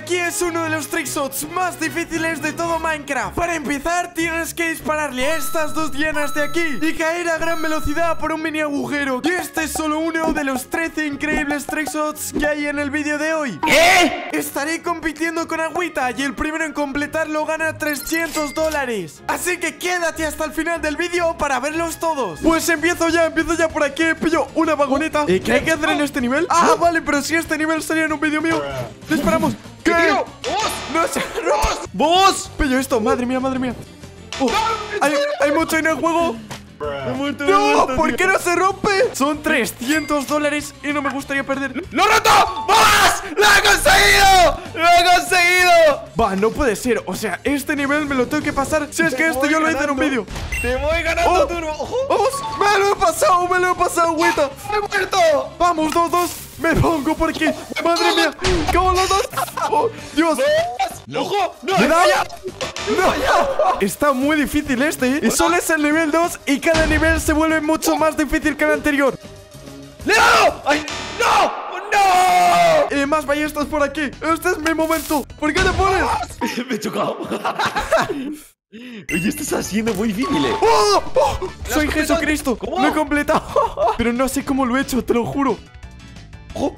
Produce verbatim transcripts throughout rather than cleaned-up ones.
aquí es uno de los trickshots más difíciles de todo Minecraft. Para empezar, tienes que dispararle a estas dos dianas de aquí y caer a gran velocidad por un mini agujero. Y este es solo uno de los trece increíbles trickshots que hay en el vídeo de hoy. ¿Qué? Estaré compitiendo con Agüita y el primero en completarlo gana trescientos dólares. Así que quédate hasta el final del vídeo para verlos todos. Pues empiezo ya, empiezo ya por aquí. Pillo una vagoneta. ¿Y qué hay que hacer en este nivel? Ah, vale, pero si este nivel salía en un vídeo mío. Disparamos. ¿Qué? tío? No sé. ¡Vos! Pillo esto, madre mía, madre mía. Oh, hay, hay mucho en el juego. Me he muerto, me he No, muerto, ¿por tío. qué no se rompe? Son trescientos dólares y no me gustaría perder. ¡Lo he roto! ¡Vamos! ¡Lo he conseguido! ¡Lo he conseguido! Va, no puede ser. O sea, este nivel me lo tengo que pasar. Si es Te que esto voy yo lo hice en ganando. un vídeo. ¡Te voy ganando, Oh. Turbo! ¡Ojo! ¡Vamos! ¡Me lo he pasado! ¡Me lo he pasado, Agüita! ¡Me he muerto! ¡Vamos, dos, dos! ¡Me pongo por aquí! ¡Madre mía! ¿Cómo los dos? ¡Oh, Dios! ¡Ojo! ¡No! ¿Me he da? fallado! ¡No! Está muy difícil este, ¿eh? Y solo es el nivel dos y cada nivel se vuelve mucho más difícil que el anterior. ¡Le he dado! ¡Ay! ¡No! ¡No! Y más ballestas por aquí. Este es mi momento. ¿Por qué te pones? Me he chocado. Oye, esto está siendo muy difícil, eh. ¡Oh! ¡Oh! ¿Lo has ¡Soy completado? Jesucristo! ¿Cómo? ¡Lo he completado! Pero no sé cómo lo he hecho, te lo juro. ¡Ojo!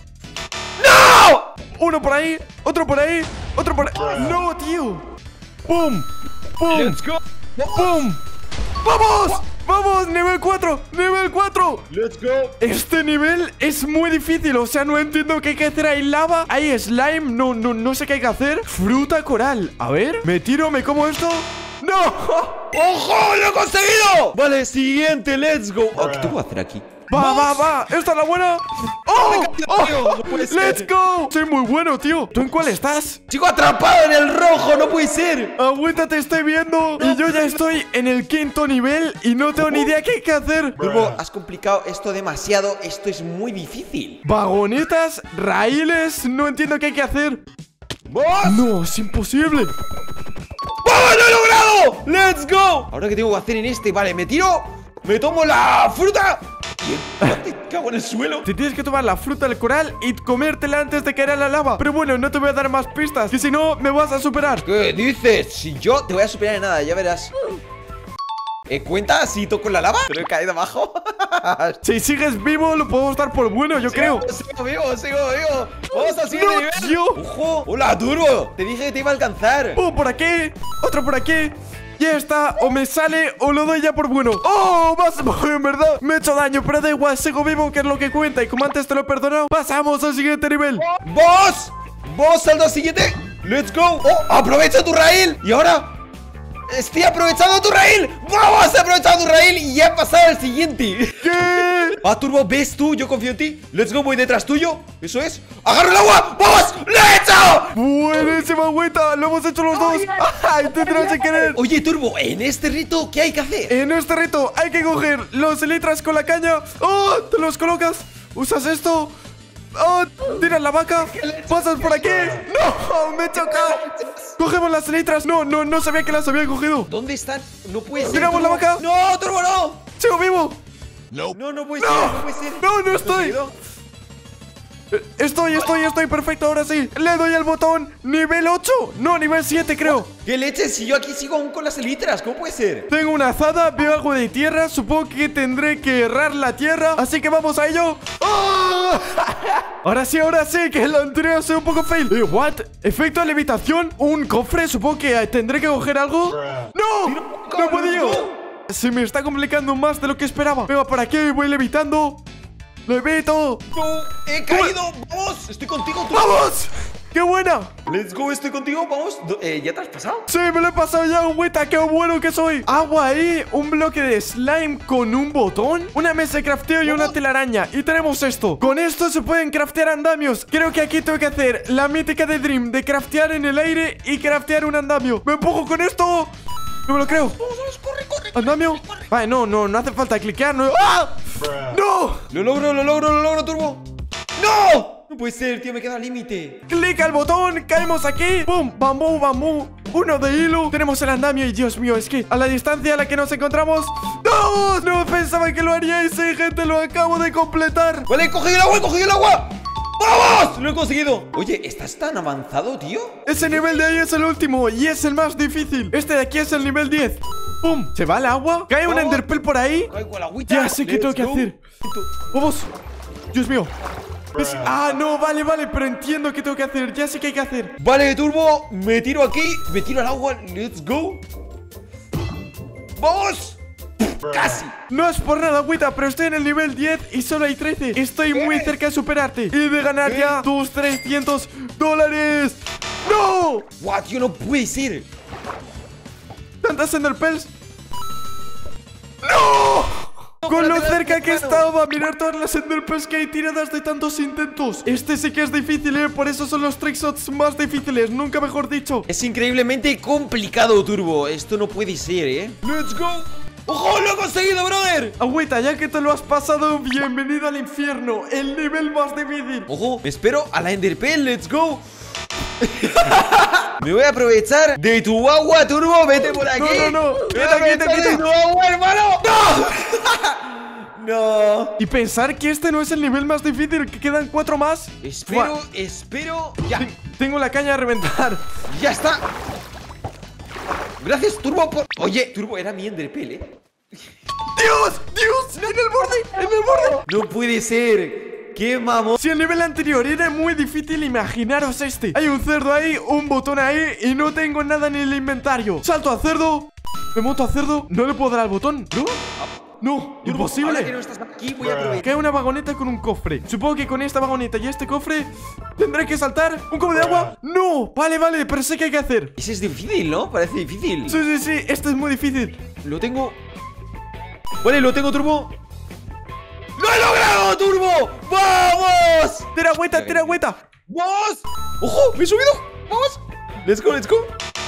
¡No! Uno por ahí, otro por ahí, otro por ahí. ¡No, tío! ¡Pum! ¡Pum! ¡Let's go! ¡Pum! ¡Vamos! ¡Vamos! ¡Nivel cuatro! ¡Nivel cuatro! ¡Let's go! Este nivel es muy difícil. O sea, no entiendo qué hay que hacer. Hay lava, hay slime. No, no, no sé qué hay que hacer. Fruta coral. A ver, me tiro, me como esto. ¡No! ¡Ojo! ¡Lo he conseguido! Vale, siguiente, let's go. Oh, ¿qué te puedo hacer aquí? ¡Va, va, va! ¿Esta es la buena? ¡Oh! ¡Oh! ¡Oh! No puede ser. ¡Let's go! Soy muy bueno, tío. ¿Tú en cuál estás? ¡Chico atrapado en el rojo! ¡No puede ser! Agüita, te estoy viendo. Y yo ya estoy en el quinto nivel y no tengo ni idea qué hay que hacer. Turbo, has complicado esto demasiado. Esto es muy difícil. Vagonetas, raíles. No entiendo qué hay que hacer. ¡Vos! No, es imposible. ¡Vamos! ¡Lo he logrado! ¡Let's go! Ahora, ¿qué tengo que hacer en este? Vale, me tiro. Me tomo la fruta. Y te cago en el suelo. Te tienes que tomar la fruta del coral y comértela antes de caer a la lava. Pero bueno, no te voy a dar más pistas, que si no, me vas a superar. ¿Qué dices? Si yo te voy a superar en nada, ya verás. ¿Eh, ¿Cuenta si toco la lava? Pero he caído abajo. Si sigues vivo, lo podemos dar por bueno, yo creo. Sigo vivo, sigo vivo. Vamos al siguiente No, nivel. tío. ¡Ojo! ¡Hola, Turbo! Te dije que te iba a alcanzar. Oh, por aquí, otro por aquí. Ya está, o me sale o lo doy ya por bueno. ¡Oh! Vas, en verdad, me he hecho daño, pero da igual, sigo vivo, que es lo que cuenta. Y como antes te lo he perdonado, pasamos al siguiente nivel. ¡Vos! ¡Vos saldo al siguiente! ¡Let's go! ¡Oh! ¡Aprovecha tu raíl! Y ahora estoy aprovechando tu raíl. ¡Vamos! He aprovechado tu raíl y ya he pasado al siguiente. ¿Qué? Ah, Turbo, ¿ves tú? Yo confío en ti. Let's go, voy detrás tuyo. Eso es. ¡Agarro el agua! ¡Vamos! ¡Lo he hecho! Buenísima, Agüita, lo hemos hecho los dos. ¡Ay, te tendrás que querer! Oye, Turbo, en este rito, ¿qué hay que hacer? En este reto hay que coger los elitras con la caña. ¡Oh! Te los colocas. Usas esto. ¡Oh! Tiras la vaca. Pasas por aquí. ¡No! ¡Me he chocado! Cogemos las elitras. No, no, no sabía que las había cogido. ¿Dónde están? No puede ser. Tiramos la Turbo. vaca. ¡No, Turbo, no! ¡Sigo vivo! No, no puede ser, no puede ser. No, no ¿Has estoy. conseguido? Eh, Estoy, estoy, estoy perfecto. Ahora sí. Le doy al botón. Nivel ocho. No, nivel siete creo. ¿Qué leche? Si yo aquí sigo aún con las elitras, ¿cómo puede ser? Tengo una azada, veo algo de tierra. Supongo que tendré que errar la tierra. Así que vamos a ello. ¡Oh! Ahora sí, ahora sí, que la anterior ha sido un poco fail. Eh, ¿what? ¿Efecto de levitación? ¿Un cofre? Supongo que tendré que coger algo. ¡No! ¡No he podido! Se me está complicando más de lo que esperaba. Venga, por aquí, voy levitando. ¡Levito! ¡No! ¡He caído! ¡Vamos! ¡Estoy contigo, Turbo! ¡Vamos! ¡Qué buena! ¡Let's go! ¿Estoy contigo? ¿Vamos? Do- eh, ¿Ya te has pasado? Sí, me lo he pasado ya, Agüita, qué bueno que soy. Agua ahí, un bloque de slime con un botón, una mesa de crafteo y una telaraña. Y tenemos esto. Con esto se pueden craftear andamios. Creo que aquí tengo que hacer la mítica de Dream de craftear en el aire y craftear un andamio. ¿Me empujo con esto? No me lo creo. ¡Corre, corre! ¿Andamio? Vale, no, no, no hace falta cliquear. No. ¡Ah! ¡No! ¡Lo logro, lo logro, lo logro, Turbo! ¡No! No puede ser, tío, me queda límite. Clica el botón, caemos aquí. ¡Pum! ¡Bambú, bambú! Uno de hilo. Tenemos el andamio y Dios mío, es que a la distancia a la que nos encontramos. ¡No! No pensaba que lo haríais, eh, gente, lo acabo de completar. Vale, he cogido el agua, he cogido el agua. ¡Vamos! ¡Lo he conseguido! Oye, ¿estás tan avanzado, tío? Ese nivel de ahí es el último y es el más difícil. Este de aquí es el nivel diez. ¡Pum! ¿Se va al agua? ¿Cae un enderpearl por ahí? Caigo al agüita. Ya sé qué tengo que hacer. ¡Vamos! ¡Dios mío! Es- Ah, no, vale, vale, pero entiendo qué tengo que hacer. Ya sé qué hay que hacer. Vale, Turbo, me tiro aquí, me tiro al agua, let's go. ¡Vamos! ¡Casi! No es por nada, agüita, pero estoy en el nivel diez y solo hay trece. Estoy muy cerca de superarte y de ganar ¿Qué? ya tus trescientos dólares. ¡No! ¡Guau, tío, no puede ser! ¿Tantas enderpearls? ¡No! Con lo cerca que estaba, mirar todas las enderpearls que hay tiradas de tantos intentos. Este sí que es difícil, eh, por eso son los trickshots más difíciles, nunca mejor dicho. Es increíblemente complicado, Turbo. Esto no puede ser, ¿eh? ¡Let's go! ¡Ojo, lo he conseguido, brother! Agüita, ya que te lo has pasado, bienvenido al infierno, el nivel más difícil. Ojo, me espero a la Enderpearl, let's go. Me voy a aprovechar de tu agua, Turbo. Vete por aquí. No, no, no. Vete Quita, aquí, quita, de quita. tu agua, hermano. ¡No! No. Y pensar que este no es el nivel más difícil, que quedan cuatro más. Espero, Buah, espero. Ya, te- Tengo la caña a reventar. ya está. Gracias, Turbo, por... Oye, Turbo, era mi Enderpearl, ¿eh? ¡Dios! ¡Dios! ¡En el borde! ¡En el borde! No puede ser. ¡Qué mamón! Si el nivel anterior era muy difícil, imaginaros este. Hay un cerdo ahí, un botón ahí y no tengo nada en el inventario. Salto a cerdo. Me monto a cerdo. No le puedo dar al botón. ¿No? No, Turbo, ahora que imposible. no estás aquí, voy a aprovechar. Cae una vagoneta con un cofre. Supongo que con esta vagoneta y este cofre tendré que saltar. ¿Un cubo de agua? ¡No! Vale, vale, pero sé qué hay que hacer. Ese es difícil, ¿no? Parece difícil. Sí, sí, sí, este es muy difícil. Lo tengo. Vale, lo tengo, Turbo. ¡Lo he logrado, Turbo! ¡Vamos! Tira agüita, tira agüita. ¡Vamos! ¡Ojo! ¡Me he subido! ¡Vamos! ¡Let's go, let's go!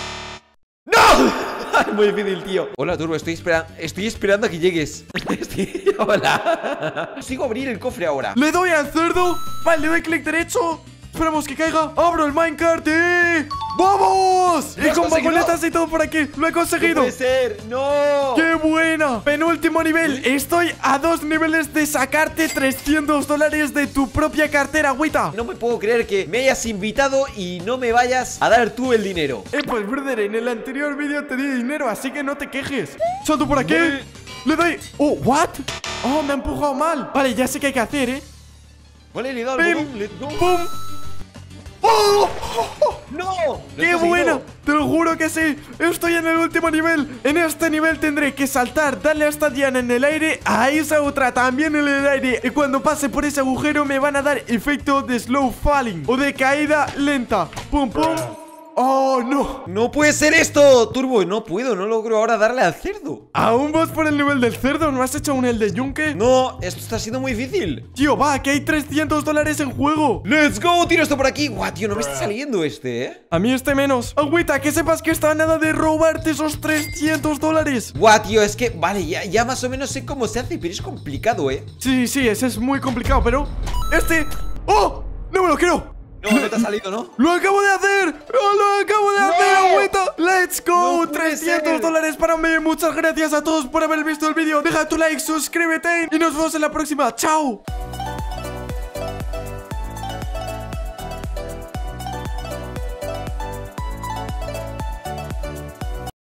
¡No! Muy difícil, tío. Hola, Turbo, estoy esperando Estoy esperando a que llegues. Estoy... Hola. Sigo a abrir el cofre ahora. Le doy al cerdo. Vale, le doy clic derecho. Esperamos que caiga. Abro el minecart y... ¡Vamos! ¿Lo Y has con conseguido? vagonetas y todo por aquí. Lo he ¡No conseguido. puede ser! ¡No! ¡Qué buena! Penúltimo nivel. Estoy a dos niveles de sacarte trescientos dólares de tu propia cartera, agüita. No me puedo creer que me hayas invitado y no me vayas a dar tú el dinero. Eh, pues, brother, en el anterior vídeo te di dinero, así que no te quejes. Salto por aquí. Vale. Le doy... Oh, ¿what? Oh, me ha empujado mal. Vale, ya sé qué hay que hacer, ¿eh? Vale, le he dado al Pim, botón, let's go. ¡Pum! ¡Oh! ¡No! Lo he ¡Qué conseguido. buena! Te lo juro que sí. Estoy en el último nivel. En este nivel tendré que saltar, darle a esta diana en el aire, a esa otra también en el aire. Y cuando pase por ese agujero me van a dar efecto de slow falling o de caída lenta. ¡Pum, pum! ¡Oh, no! No puede ser esto, Turbo. No puedo, no logro ahora darle al cerdo. ¿Aún vas por el nivel del cerdo? ¿No has hecho un el de yunque? No, esto está siendo muy difícil. Tío, va, que hay trescientos dólares en juego. Let's go, tiro esto por aquí. Guau, tío, no me está saliendo este, ¿eh? A mí este menos. Agüita, que sepas que está a nada de robarte esos trescientos dólares. Guau, tío, es que, vale, ya, ya más o menos sé cómo se hace, pero es complicado, ¿eh? Sí, sí, ese es muy complicado, pero... Este... ¡Oh! ¡No me lo creo! No, no te ha salido, ¿no? ¡Lo acabo de hacer! ¡Oh, lo acabo de ¡No! hacer, agüita! ¡Let's go! No puede trescientos ser. dólares para mí. Muchas gracias a todos por haber visto el vídeo. Deja tu like, suscríbete y nos vemos en la próxima. ¡Chao!